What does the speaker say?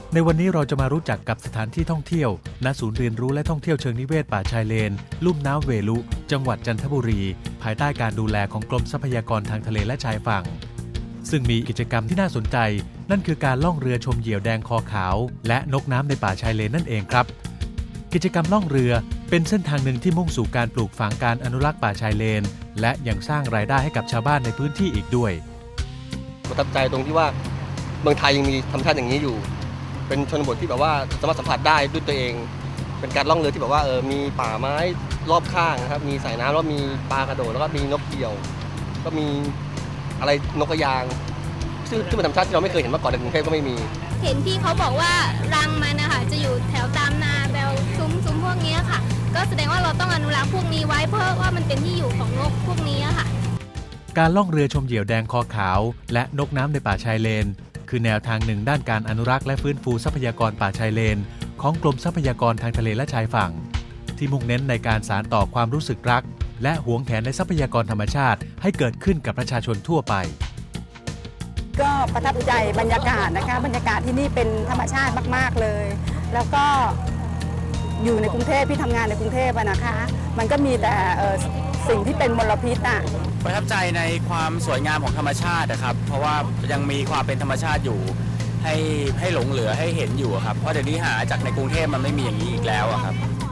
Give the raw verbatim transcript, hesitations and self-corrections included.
ในวันนี้เราจะมารู้จักกับสถานที่ท่องเที่ยวณศูนย์เรียนรู้และท่องเที่ยวเชิงนิเวศป่าชายเลนลุ่มน้ำเวลุจังหวัดจันทบุรีภายใต้การดูแลของกรมทรัพยากรทางทะเลและชายฝั่งซึ่งมีกิจกรรมที่น่าสนใจนั่นคือการล่องเรือชมเหยี่ยวแดงคอขาวและนกน้ำในป่าชายเลนนั่นเองครับกิจกรรมล่องเรือเป็นเส้นทางหนึ่งที่มุ่งสู่การปลูกฝังการอนุรักษ์ป่าชายเลนและยังสร้างรายได้ให้กับชาวบ้านในพื้นที่อีกด้วยประทับใจตรงที่ว่าเมืองไทยยังมีธรรมชาติอย่างนี้อยู่เป็นชนบทที่แบบว่าสามารถสัมผัสได้ด้วยตัวเองเป็นการล่องเรือที่แบบว่าเออมีป่าไม้รอบข้างนะครับมีสายน้ำแล้วมีปลากระโดดแล้วก็มีนกเหยี่ยวก็มีอะไรนกกระยางซึ่งซึ่งเป็นธรรมชาติที่เราไม่เคยเห็นมาก่อนในกรุงเทพก็ไม่มีเห็นพี่เขาบอกว่ารังมันนะคะจะอยู่แถวตามนาแบลซุ้มซุ้มพวกนี้ค่ะก็แสดงว่าเราต้องอนุรักษ์พวกนี้ไว้เพราะว่ามันเป็นที่อยู่ของนกพวกนี้ค่ะการล่องเรือชมเหยี่ยวแดงคอขาวและนกน้ำในป่าชายเลนคือแนวทางหนึ่งด้านการอนุรักษ์และฟื้นฟูทรัพยากรป่าชายเลนของกรมทรัพยากรทางทะเลและชายฝั่งที่มุ่งเน้นในการสานต่อความรู้สึกรักและหวงแหนในทรัพยากรธรรมชาติให้เกิดขึ้นกับประชาชนทั่วไปก็ประทับใจบรรยากาศนะคะบรรยากาศที่นี่เป็นธรรมชาติมากๆเลยแล้วก็อยู่ในกรุงเทพพี่ทำงานในกรุงเทพนะคะมันก็มีแต่สิ่งที่เป็นมลพิษอ่ะประทับใจในความสวยงามของธรรมชาตินะครับเพราะว่ายังมีความเป็นธรรมชาติอยู่ให้ให้หลงเหลือให้เห็นอยู่ครับเพราะเดี๋ยวนี้หาจากในกรุงเทพมันไม่มีอย่างนี้อีกแล้วครับ